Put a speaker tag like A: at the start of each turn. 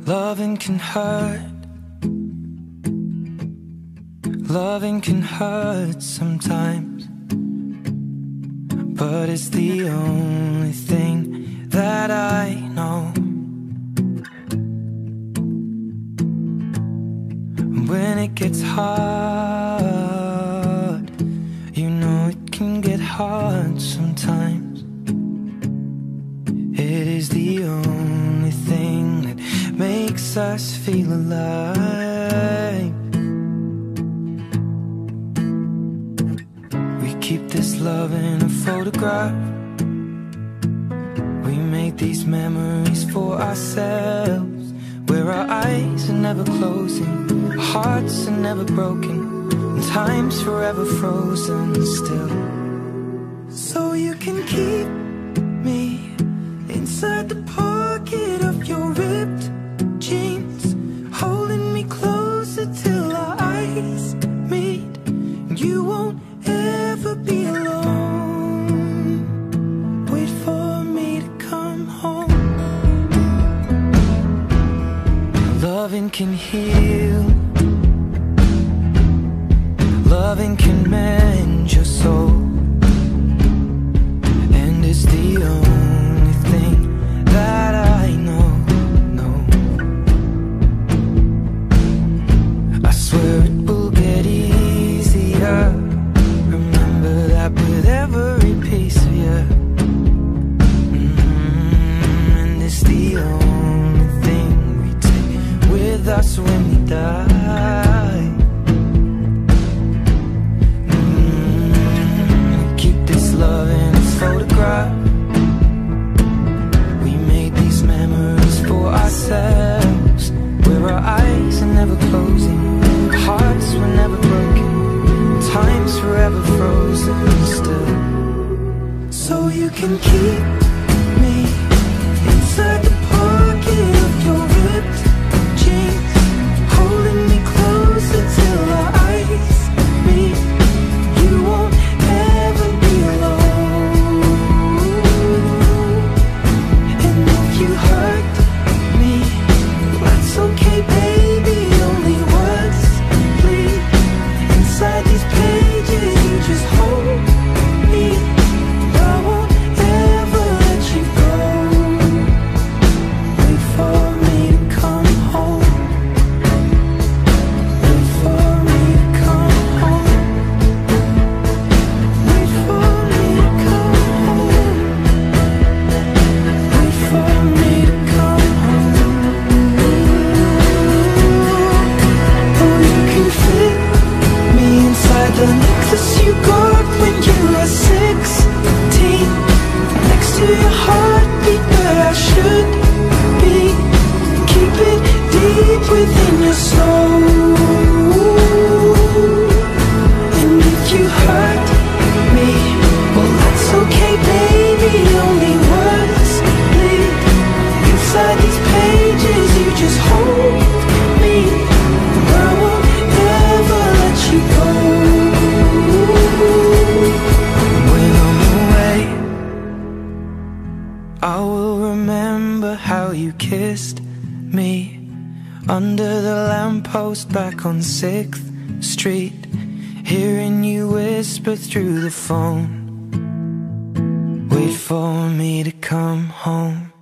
A: Loving can hurt. Loving can hurt sometimes, but it's the only thing that I know. When it gets hard, you know it can get hard sometimes. It is the only thing that makes us feel alive. We keep this love in a photograph. We make these memories for ourselves, where our eyes are never closing, our hearts are never broken, and time's forever frozen still. So you can keep me inside the pocket of your ripped jeans, holding me closer till our eyes meet. You won't ever be alone. Wait for me to come home. Loving can heal. Loving can mend your soul, and it's the only thing that I know. I swear it will get easier. Remember that with every piece of you. And it's the only thing we take with us when we die. We keep this love in its photograph. We made these memories for ourselves, where our eyes are never closing, our hearts were never broken, time's forever frozen still. So you can keep me inside the pocket of your ripped jeans, holding me closer till our eyes meet. You won't ever be alone. And if you hurt me, that's okay, baby. Only words bleed inside these pages. You just hold me. I won't ever let you go. Wait for me to come home. Wait for me to come home. Wait for me to come home. Wait for me to come home. Oh, you can fit me inside the necklace you got when you were 16, next to your heartbeat where I should be. Keep it deep within your soul. And if you hurt me, well, that's okay, baby. Only words bleed inside these pages. You just hold me. I won't ever let you go. When I'm away, I will remember how you kissed me under the lamppost back on 6th Street, hearing you whisper through the phone. Wait for me to come home.